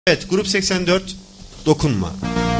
Evet, Grup 84 Dokunma.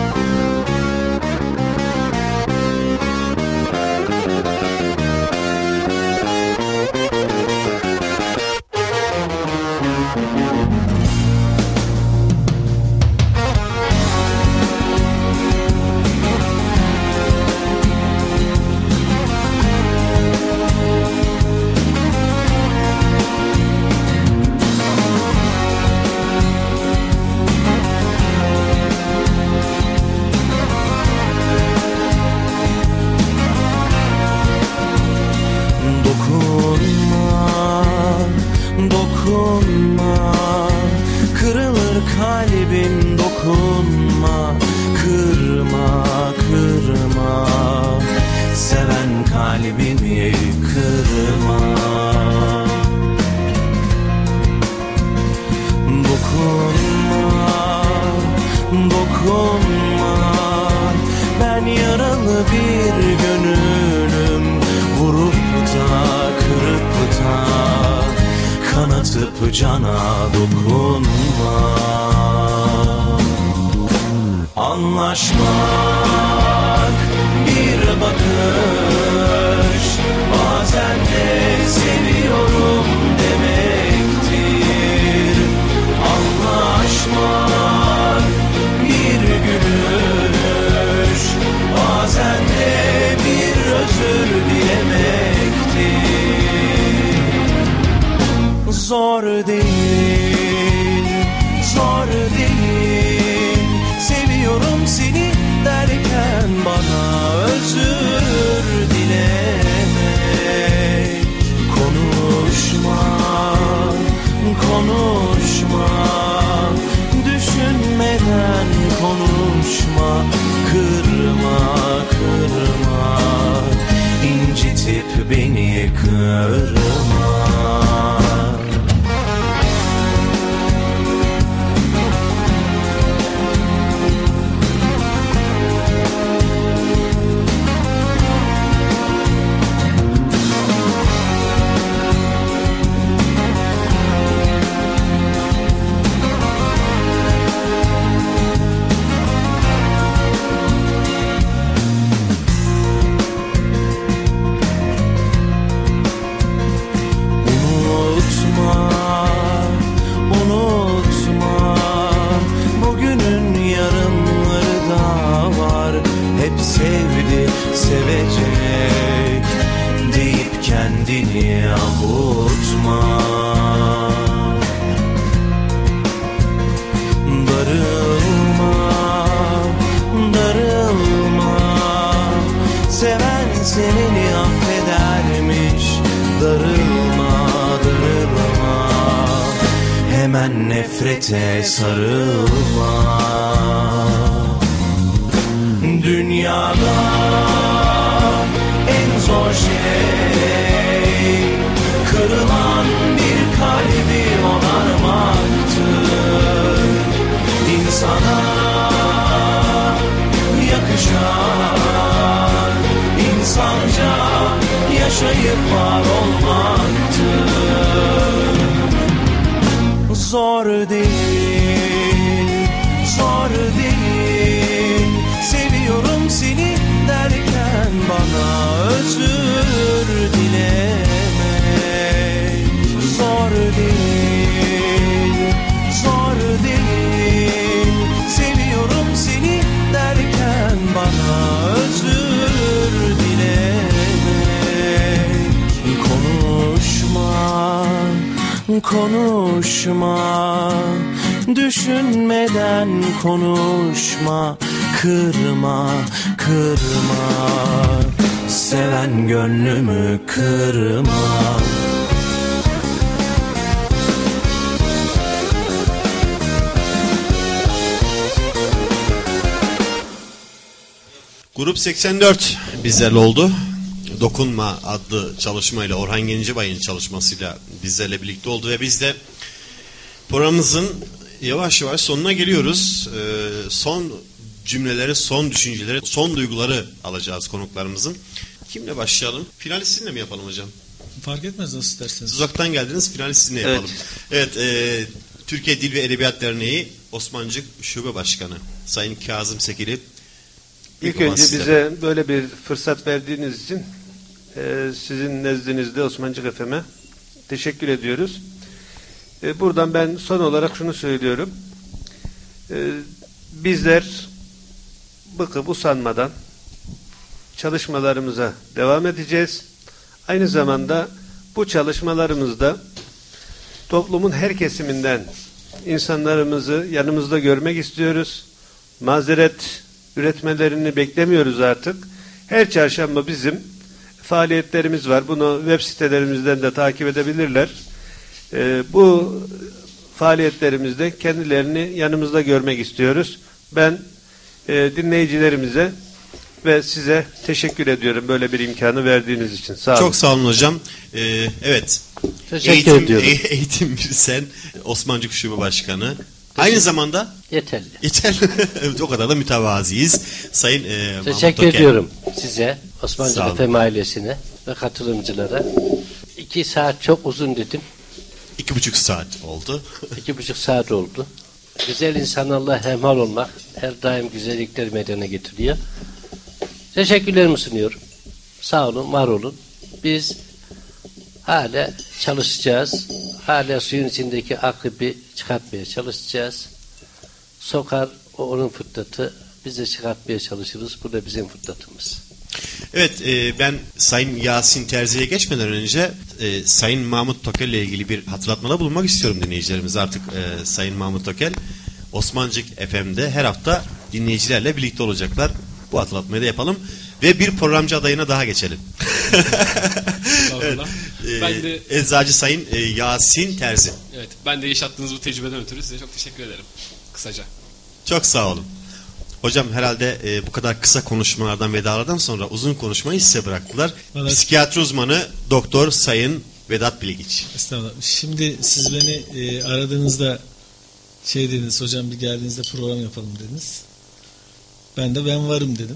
Dokunma, kırılır kalbim, dokunma, kırma, kırma, seven kalbimi kırma. Dokunma, dokunma, ben yaralı bir gönlüm, vurup da kırıp da kanatıp cana dokunma. Anlaşmak bir bakış, bazen de seviyorum demektir. Anlaşmak bir gülüş, bazen de bir özür dilemektir. Zor değil, zor değil, seviyorum seni derken bana özür dilemek. Konuşma, konuşma, düşünmeden konuşma, kırma, kırma, incitip beni kırma. Sevdi, sevecek deyip kendini avutma. Darılma, darılma, seven seni affedermiş. Darılma, darılma, hemen nefrete sarılma. Dünyada en zor şey kırılan bir kalbi onarmaktır. İnsana yakışan insanca yaşayıp var olmaktır. Zor değil, zor değil, seviyorum seni derken bana özür dilemek. Zor değil, zor değil, seviyorum seni derken bana özür dilemek. Konuşma, konuşma, düşünmeden konuşma, kırma, kırma, seven gönlümü kırma. Grup 84 bizlerle oldu. Dokunma adlı çalışmayla, Orhan Gencebay'ın çalışmasıyla bizlerle birlikte oldu ve biz de programımızın yavaş yavaş sonuna geliyoruz. Son cümleleri, son düşünceleri, son duyguları alacağız konuklarımızın. Kimle başlayalım? Finalistinle mi yapalım hocam? Fark etmez, nasıl isterseniz. Uzaktan geldiniz, finalistinle yapalım. Evet, Türkiye Dil ve Edebiyat Derneği Osmancık Şube Başkanı Sayın Kazım Sekili. İlk önce bize böyle bir fırsat verdiğiniz için sizin nezdinizde Osmancık FM'e teşekkür ediyoruz. Buradan ben son olarak şunu söylüyorum. Bizler bıkıp usanmadan çalışmalarımıza devam edeceğiz. Aynı zamanda bu çalışmalarımızda toplumun her kesiminden insanlarımızı yanımızda görmek istiyoruz. Mazeret üretmelerini beklemiyoruz artık. Her çarşamba bizim faaliyetlerimiz var. Bunu web sitelerimizden de takip edebilirler. Bu faaliyetlerimizde kendilerini yanımızda görmek istiyoruz. Ben dinleyicilerimize ve size teşekkür ediyorum böyle bir imkanı verdiğiniz için. Sağ olun. Çok sağ olun hocam. Evet. Teşekkür ediyorum. Eğitim sen Osmancık Şube Başkanı. Aynı zamanda Yeterli. Evet, o kadar da mütevaziyiz. Sayın Teşekkür ediyorum size, Sağ Osmancık olun. FM ailesine ve katılımcılara. 2 saat çok uzun dedim. 2,5 saat oldu. 2,5 saat oldu. Güzel insanlarla hemhal olmak her daim güzellikler meydana getiriyor. Teşekkürlerimi sunuyorum. Sağ olun, var olun. Biz hala çalışacağız. Hala suyun içindeki akıbı çıkartmaya çalışacağız. Sokar onun fıtratı, biz de çıkartmaya çalışırız. Bu da bizim fıtratımız. Evet, ben Sayın Yasin Terzi'ye geçmeden önce Sayın Mahmut Tokel ile ilgili bir hatırlatmada bulunmak istiyorum dinleyicilerimiz. Artık Sayın Mahmut Tokel Osmancık FM'de her hafta dinleyicilerle birlikte olacaklar. Bu hatırlatmayı da yapalım ve bir programcı adayına daha geçelim. Evet, Ben de Eczacı Sayın Yasin Terzi. evet, ben de yaşattığınız bu tecrübeden ötürü size çok teşekkür ederim. Kısaca. Çok sağ olun. Hocam herhalde bu kadar kısa konuşmalardan vedalardan sonra uzun konuşmayı size bıraktılar. Evet. Psikiyatri uzmanı Doktor Sayın Vedat Bilgiç. Estağfurullah. Şimdi siz beni aradığınızda şey dediniz, hocam bir geldiğinizde program yapalım dediniz. Ben de ben varım dedim.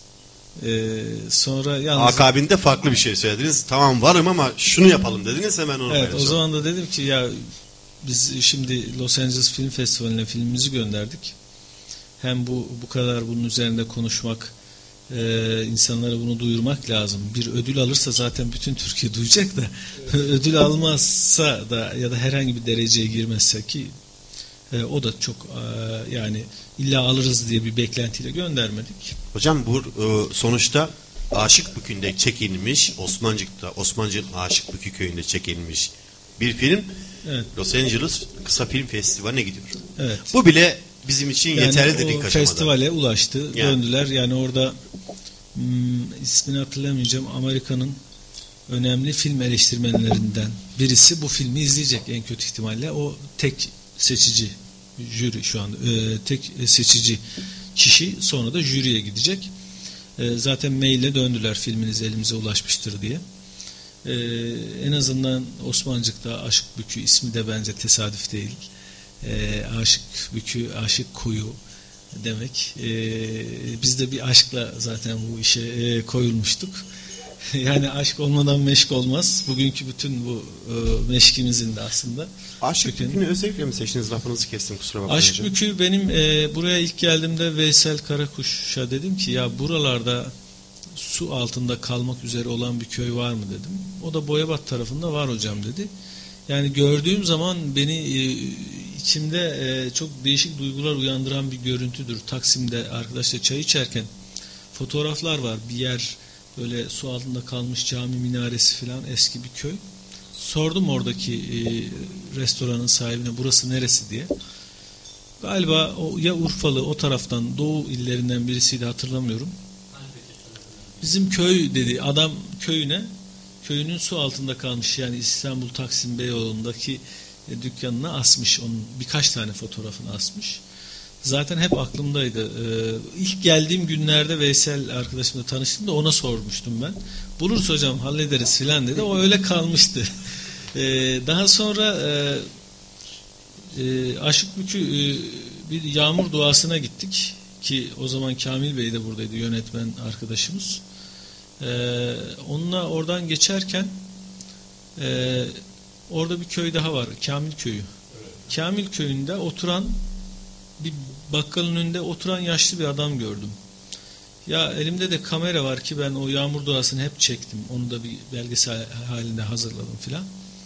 Sonra yalnız... Akabinde farklı bir şey söylediniz. Tamam varım ama şunu yapalım dediniz, hemen onu Evet, o paylaşalım. zaman da dedim ki ya biz şimdi Los Angeles Film Festivali'ne filmimizi gönderdik. Hem bu kadar bunun üzerinde konuşmak, insanlara bunu duyurmak lazım. Bir ödül alırsa zaten bütün Türkiye duyacak da ödül almazsa da ya da herhangi bir dereceye girmezse ki o da çok yani illa alırız diye bir beklentiyle göndermedik. Hocam bu sonuçta Aşıkbükü'nde çekilmiş, Osmancık'ın Aşıkbükü köyünde çekilmiş bir film. Evet. Los Angeles Kısa Film Festivali'ne gidiyor. Evet. Bu bile bizim için Yani yeterlidir o ilk aşamada. festivale ulaştı, Yani. döndüler. Yani orada ismini hatırlamayacağım, Amerika'nın önemli film eleştirmenlerinden birisi bu filmi izleyecek en kötü ihtimalle. O tek seçici jüri şu anda, tek seçici kişi sonra da jüriye gidecek. Zaten maille döndüler filminiz elimize ulaşmıştır diye. En azından Osmancık'ta Aşıkbükü ismi de bence tesadüf değil. Aşıkbükü, aşık kuyu demek. Biz de bir aşkla zaten bu işe koyulmuştuk. Yani aşk olmadan meşk olmaz. Bugünkü bütün bu meşkimizin de aslında. Aşıkbükü'nü özellikle mi seçtiniz? Lafınızı kestim, kusura bakmayın. Aşıkbükü benim buraya ilk geldiğimde Veysel Karakuş'a dedim ki ya buralarda su altında kalmak üzere olan bir köy var mı dedim. O da Boyabat tarafında var hocam dedi. Yani gördüğüm zaman beni içimde çok değişik duygular uyandıran bir görüntüdür. Taksim'de arkadaşlar çay içerken fotoğraflar var. Bir yer böyle su altında kalmış, cami minaresi falan, eski bir köy. Sordum oradaki restoranın sahibine burası neresi diye. Galiba o ya Urfalı, o taraftan Doğu illerinden birisiydi, hatırlamıyorum. Bizim köy dedi. Adam köyünün su altında kalmış, yani İstanbul Taksim Beyoğlu'ndaki dükkanına asmış, onun birkaç tane fotoğrafını asmış. Zaten hep aklımdaydı. İlk geldiğim günlerde Veysel arkadaşımla tanıştım da ona sormuştum ben. Buluruz hocam, hallederiz filan dedi. O öyle kalmıştı. Daha sonra Aşıkbükü bir yağmur duasına gittik ki o zaman Kamil Bey de buradaydı, yönetmen arkadaşımız. Onunla oradan geçerken orada bir köy daha var, Kamil Köyü. Kamil Köyü'nde oturan bir bakkalın önünde oturan yaşlı bir adam gördüm. Ya elimde de kamera var ki ben o yağmur duasını hep çektim. Onu da bir belgesel halinde hazırladım filan.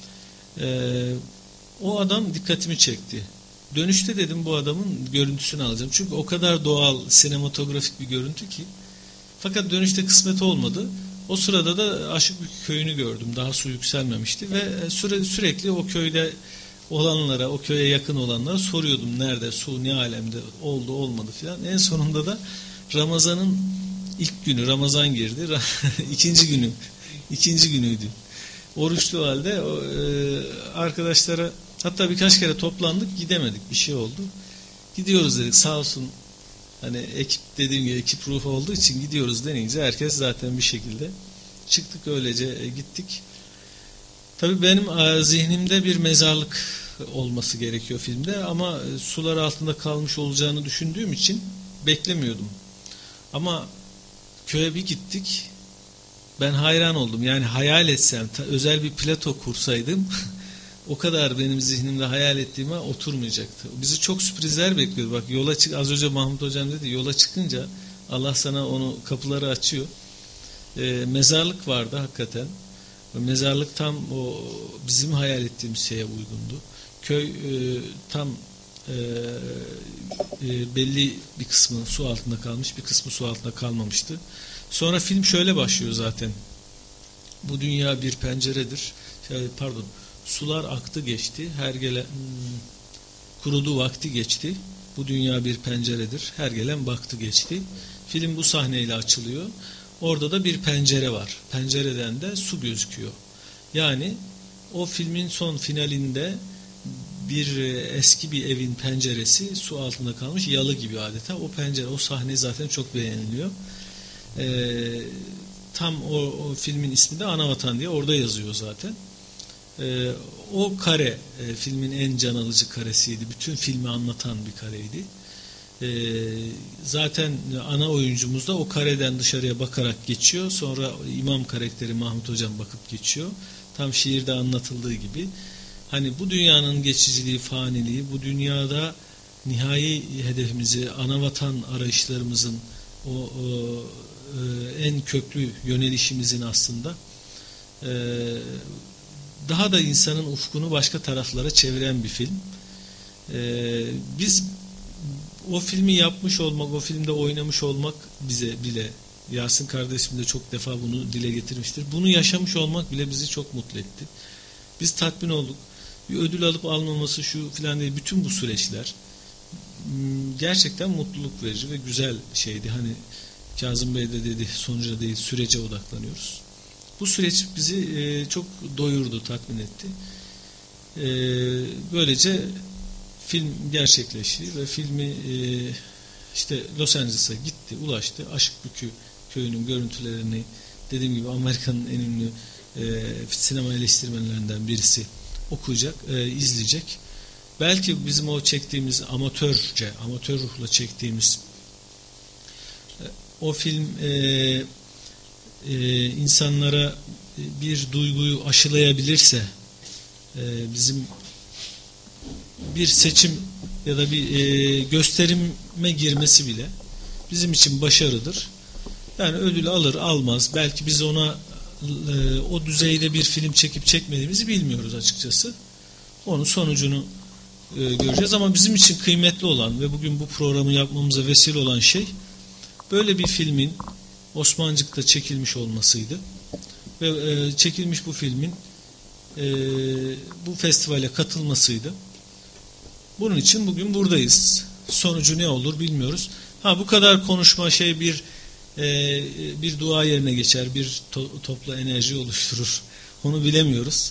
O adam dikkatimi çekti. Dönüşte dedim bu adamın görüntüsünü alacağım. Çünkü o kadar doğal, sinematografik bir görüntü ki. Fakat dönüşte kısmet olmadı. O sırada da Aşıkbük köyünü gördüm. Daha su yükselmemişti ve sürekli o köyde olanlara, o köye yakın olanlara soruyordum. Nerede, su ne alemde, oldu olmadı filan. En sonunda da Ramazan'ın ilk günü, Ramazan girdi. ikinci günüydü. Oruçlu halde arkadaşlara, hatta birkaç kere toplandık, gidemedik, bir şey oldu. Gidiyoruz dedik, sağ olsun. Hani ekip, dediğim gibi ekip ruhu olduğu için gidiyoruz denince herkes zaten bir şekilde çıktık, öylece gittik. Tabii benim zihnimde bir mezarlık olması gerekiyor filmde ama sular altında kalmış olacağını düşündüğüm için beklemiyordum. Ama köye bir gittik, ben hayran oldum. Yani hayal etsem, özel bir plato kursaydım o kadar benim zihnimde hayal ettiğime oturmayacaktı. Bizi çok sürprizler bekliyor. Bak yola çık, az önce Mahmut Hocam dedi, yola çıkınca Allah sana onu kapıları açıyor. Mezarlık vardı hakikaten. Mezarlık tam o bizim hayal ettiğimiz şeye uygundu. Köy tam belli bir kısmı su altında kalmış, bir kısmı su altında kalmamıştı. Sonra film şöyle başlıyor zaten. Bu dünya bir penceredir. Sular aktı geçti, her gelen kurudu vakti geçti. Bu dünya bir penceredir, her gelen baktı geçti. Film bu sahneyle açılıyor. Orada da bir pencere var. Pencereden de su gözüküyor. Yani o filmin son finalinde bir eski bir evin penceresi su altında kalmış, yalı gibi adeta. O pencere, o sahne zaten çok beğeniliyor. Tam o filmin ismi de Anavatan diye orada yazıyor zaten. O kare filmin en can alıcı karesiydi. Bütün filmi anlatan bir kareydi. Zaten ana oyuncumuz da o kareden dışarıya bakarak geçiyor. Sonra imam karakteri Mahmut Hocam bakıp geçiyor. Tam şiirde anlatıldığı gibi. Hani bu dünyanın geçiciliği, faniliği, bu dünyada nihai hedefimizi, anavatan arayışlarımızın o en köklü yönelişimizin aslında daha da insanın ufkunu başka taraflara çeviren bir film. Biz o filmi yapmış olmak, o filmde oynamış olmak bize bile, Yasin kardeşim de çok defa bunu dile getirmiştir. Bunu yaşamış olmak bile bizi çok mutlu etti. Biz tatmin olduk. Bir ödül alıp almaması şu filan değil. Bütün bu süreçler gerçekten mutluluk verici ve güzel şeydi. Hani Kazım Bey de dedi, sonuca değil sürece odaklanıyoruz. Bu süreç bizi çok doyurdu, tatmin etti. Böylece film gerçekleşti ve filmi işte Los Angeles'a gitti, ulaştı. Aşıkbük köyünün görüntülerini, dediğim gibi Amerika'nın en ünlü sinema eleştirmenlerinden birisi okuyacak, izleyecek. Belki bizim o çektiğimiz amatör ruhla çektiğimiz o film insanlara bir duyguyu aşılayabilirse, bizim bir seçim ya da bir gösterime girmesi bile bizim için başarıdır. Yani ödül alır almaz, belki biz ona o düzeyde bir film çekip çekmediğimizi bilmiyoruz açıkçası. Onun sonucunu göreceğiz ama bizim için kıymetli olan ve bugün bu programı yapmamıza vesile olan şey böyle bir filmin Osmancık'ta çekilmiş olmasıydı. Ve çekilmiş bu filmin bu festivale katılmasıydı. Bunun için bugün buradayız. Sonucu ne olur bilmiyoruz. Bu kadar konuşma bir dua yerine geçer, bir toplu enerji oluşturur. Onu bilemiyoruz.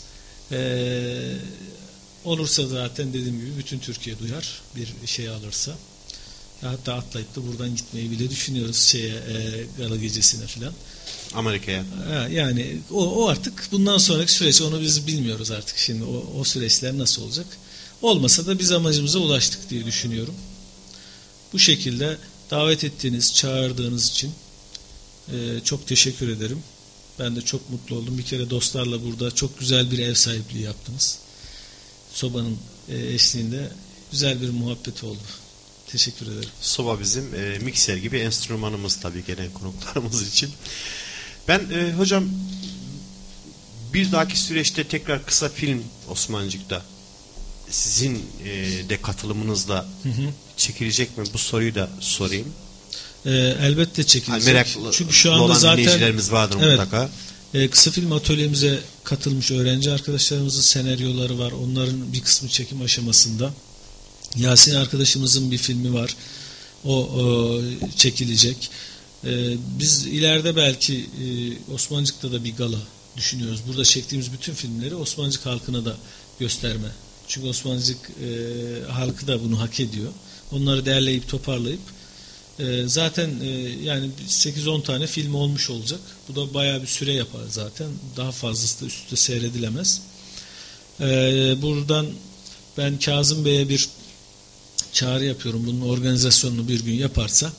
Olursa zaten dediğim gibi bütün Türkiye duyar bir şey alırsa. Hatta atlayıp da buradan gitmeyi bile düşünüyoruz gala gecesine falan. Amerika'ya. Yani o artık bundan sonraki süreç, onu biz bilmiyoruz artık şimdi o süreçler nasıl olacak. Olmasa da biz amacımıza ulaştık diye düşünüyorum. Bu şekilde davet ettiğiniz, çağırdığınız için çok teşekkür ederim. Ben de çok mutlu oldum. Bir kere dostlarla burada çok güzel bir ev sahipliği yaptınız. Sobanın eşliğinde güzel bir muhabbet oldu. Teşekkür ederim. Soba bizim mikser gibi enstrümanımız tabii gelen konuklarımız için. Ben hocam bir dahaki süreçte tekrar kısa film Osmancık'ta sizin de katılımınızla çekilecek mi? Bu soruyu da sorayım. Elbette çekilecek. Meraklı çünkü şu anda olan zaten dinleyicilerimiz vardır mutlaka. Kısa film atölyemize katılmış öğrenci arkadaşlarımızın senaryoları var. Onların bir kısmı çekim aşamasında. Yasin arkadaşımızın bir filmi var. O çekilecek. Biz ileride belki Osmancık'ta da bir gala düşünüyoruz. Burada çektiğimiz bütün filmleri Osmancık halkına da gösterme. Çünkü Osmancık halkı da bunu hak ediyor. Onları derleyip toparlayıp zaten yani 8-10 tane film olmuş olacak. Bu da bayağı bir süre yapar zaten. Daha fazlası da üstte seyredilemez. Buradan ben Kazım Bey'e bir çağrı yapıyorum. Bunun organizasyonunu bir gün yaparsa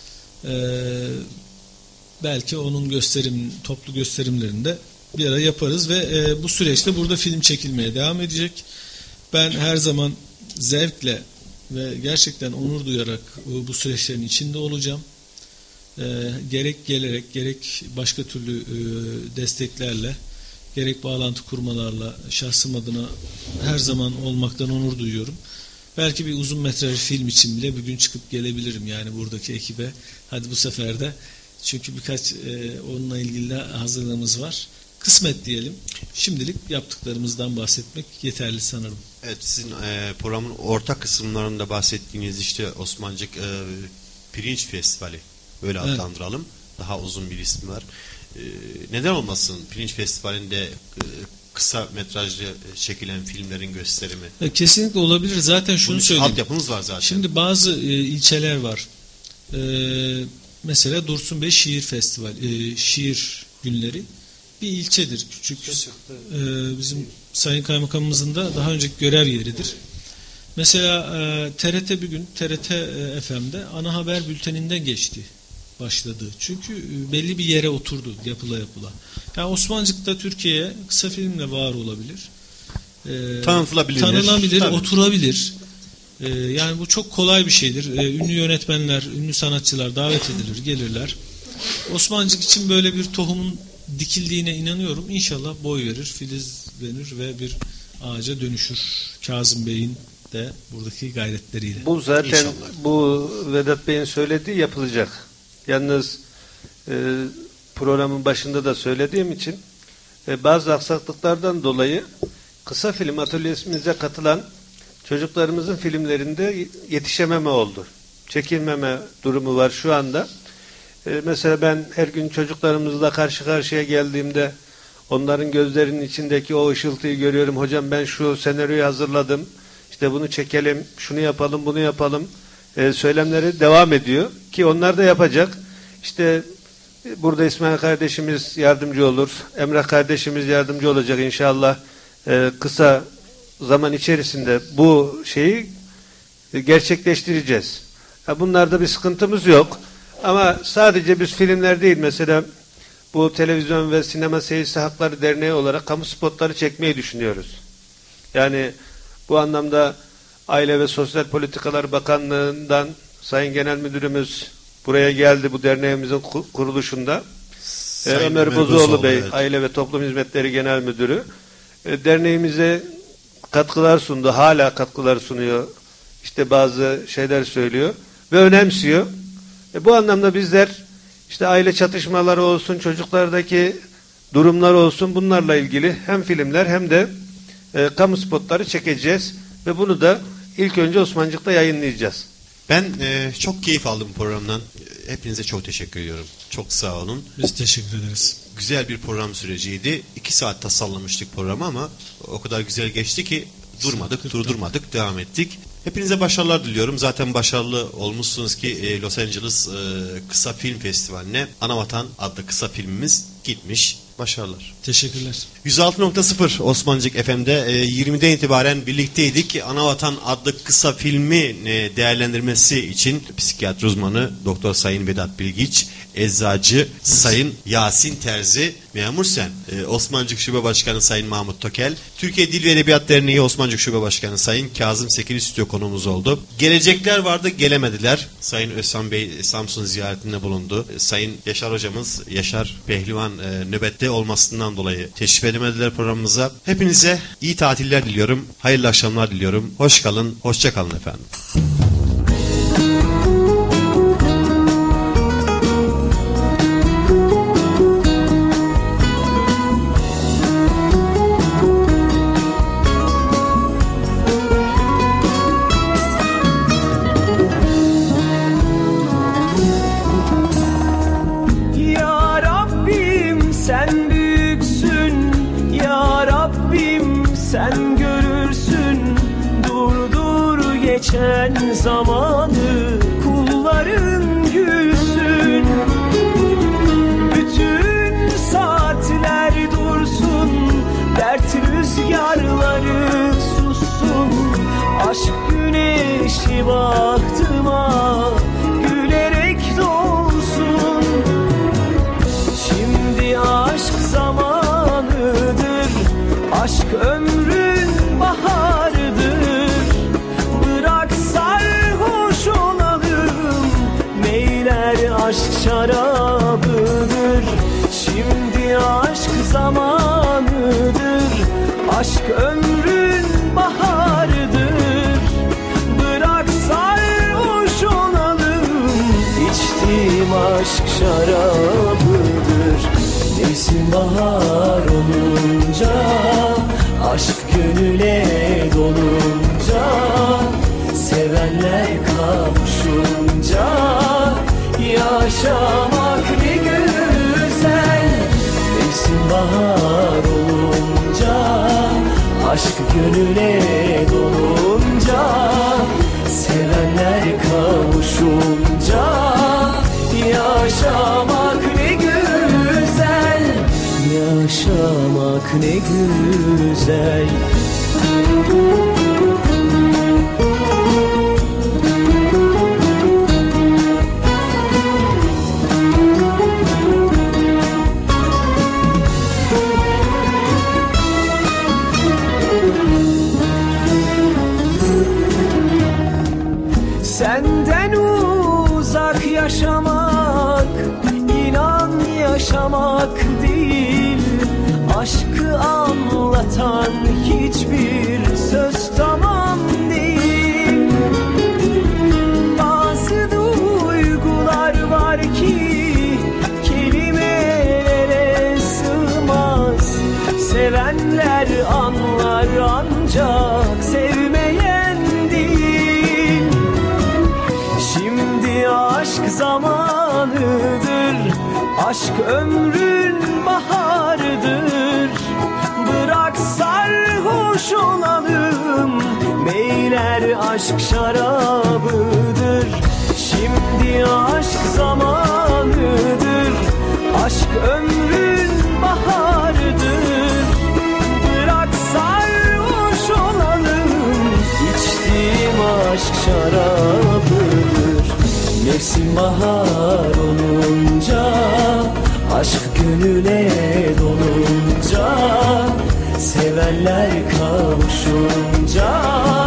belki onun toplu gösterimlerinde bir ara yaparız ve bu süreçte burada film çekilmeye devam edecek. Ben her zaman zevkle ve gerçekten onur duyarak bu süreçlerin içinde olacağım. Gerek gelerek gerek başka türlü desteklerle gerek bağlantı kurmalarla şahsım adına her zaman olmaktan onur duyuyorum. Belki bir uzun metraj film için bile bir gün çıkıp gelebilirim yani buradaki ekibe. Hadi bu sefer de çünkü birkaç onunla ilgili de hazırlığımız var. Kısmet diyelim. Şimdilik yaptıklarımızdan bahsetmek yeterli sanırım. Evet, sizin programın orta kısımlarında bahsettiğiniz işte Osmancık Pirinç Festivali böyle adlandıralım. Daha uzun bir ismi var. Neden olmasın Pirinç Festivali'nde kısa metrajlı çekilen filmlerin gösterimi? Kesinlikle olabilir. Zaten şunu söyleyeyim. Altyapımız var zaten. Şimdi bazı ilçeler var. Mesela Dursun Bey Şiir Festivali, şiir günleri bir ilçedir. Küçük. Bizim Sayın Kaymakamımızın da daha önceki görev yeridir. Mesela TRT bir gün TRT FM'de ana haber bülteninden geçti. Başladı. Çünkü belli bir yere oturdu yapıla. Yani Osmancık'ta Türkiye'ye kısa filmle var olabilir. Tanınabilir, tabii. Oturabilir. Yani bu çok kolay bir şeydir. Ünlü yönetmenler, ünlü sanatçılar davet edilir, gelirler. Osmancık için böyle bir tohumun dikildiğine inanıyorum. İnşallah boy verir, filizlenir ve bir ağaca dönüşür. Kazım Bey'in de buradaki gayretleriyle. Bu zaten İnşallah. Bu Vedat Bey'in söylediği yapılacak. Yalnız programın başında da söylediğim için bazı aksaklıklardan dolayı kısa film atölyemize katılan çocuklarımızın filmlerinde yetişememe oldu. Çekilmeme durumu var şu anda. Mesela ben her gün çocuklarımızla karşı karşıya geldiğimde onların gözlerinin içindeki o ışıltıyı görüyorum. Hocam ben şu senaryoyu hazırladım. İşte bunu çekelim, şunu yapalım, bunu yapalım. Söylemleri devam ediyor ki onlar da yapacak. İşte burada İsmail kardeşimiz yardımcı olur. Emrah kardeşimiz yardımcı olacak inşallah. Kısa zaman içerisinde bu şeyi gerçekleştireceğiz. Bunlarda bir sıkıntımız yok. Ama sadece biz filmler değil, mesela bu Televizyon ve Sinema Seyircisi Hakları Derneği olarak kamu spotları çekmeyi düşünüyoruz. Yani bu anlamda Aile ve Sosyal Politikalar Bakanlığı'ndan Sayın Genel Müdürümüz buraya geldi bu derneğimizin kuruluşunda. Ömer Bozoğlu Bey, evet. Aile ve Toplum Hizmetleri Genel Müdürü. Derneğimize katkılar sundu, hala katkılar sunuyor. İşte bazı şeyler söylüyor ve önemsiyor. Bu anlamda bizler işte aile çatışmaları olsun, çocuklardaki durumlar olsun, bunlarla ilgili hem filmler hem de kamu spotları çekeceğiz ve bunu da ilk önce Osmancık'ta yayınlayacağız. Ben çok keyif aldım programdan. Hepinize çok teşekkür ediyorum. Çok sağ olun. Biz teşekkür ederiz. Güzel bir program süreciydi. 2 saat tasarlamıştık programı ama o kadar güzel geçti ki durdurmadık, devam ettik. Hepinize başarılar diliyorum. Zaten başarılı olmuşsunuz ki Los Angeles Kısa Film Festivali'ne Anavatan adlı kısa filmimiz gitmiş. Başarılar. Teşekkürler. 106.0 Osmancık FM'de 20'den itibaren birlikteydik. Anavatan adlı kısa filmi değerlendirmesi için psikiyatri uzmanı Doktor Sayın Vedat Bilgiç, eczacı Sayın Yasin Terzi memur sen. Osmancık Şube Başkanı Sayın Mahmut Tokel, Türkiye Dil ve Edebiyat Derneği Osmancık Şube Başkanı Sayın Kazım Sekili stüdyo konuğumuz oldu. Gelecekler vardı, gelemediler. Sayın Özhan Bey Samsun ziyaretinde bulundu. Sayın Yaşar hocamız, Yaşar Pehlivan nöbette olmasından dolayı teşrif edemediler programımıza. Hepinize iyi tatiller diliyorum. Hayırlı akşamlar diliyorum. Hoş kalın, hoşça kalın efendim. Geçen zamanı kulların gülsün, bütün saatler dursun, dert rüzgarları sussun, aşk güneşi baktıma gülerek doğsun. Şimdi aşk zamanıdır, aşk ömrün baharıdır. Aşk şarabıdır, şimdi aşk zamanıdır, aşk ömrün baharıdır. Bırak sarhoş olalım, içtiğim aşk şarabıdır. Mevsim bahar olunca, aşk gönüle dolunca, sevenler kavuşunca, yaşamak ne güzel. Mevsim bahar olunca, aşk gönüle dolunca, sevenler kavuşunca, yaşamak ne güzel. Yaşamak ne güzel. Senden uzak yaşamak, inan yaşamak değil. Aşkı anlatan hiçbir söz tamam değil. Bazı duygular var ki kelimelere sığmaz. Sevenler anlar ancak sevmeyen değil. Şimdi aşk zamanıdır, aşk ömrün baharıdır. Bırak sarhoş olalım, meyler aşk şarabıdır. Şimdi aşk zamanıdır, aşk ömrün baharıdır. Bırak sarhoş olalım, içtiğim aşk şarabıdır. Mevsim bahar olunca, aşk gönüle dolunca, sevenler kavuşunca,